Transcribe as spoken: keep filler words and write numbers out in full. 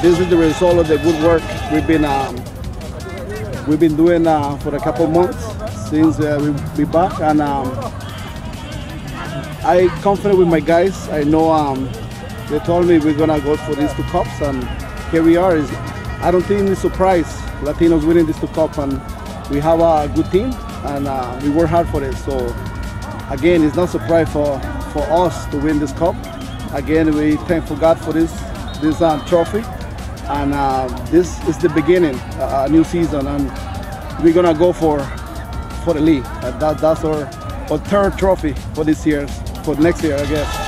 this is the result of the good work we've been um, we've been doing uh, for a couple months since uh, we be back, and um, I confident with my guys. I know um, they told me we're gonna go for these two cups, and here we are. It's, I don't think it's a surprise Latinos winning these two cups, and we have a good team, and uh, we work hard for it. So again, it's not a surprise for for us to win this cup. Again, we thankful God for this this uh, trophy. And uh, this is the beginning, uh, a new season, and we're gonna go for for the league. Uh, that, that's our, our third trophy for this year, for next year, I guess.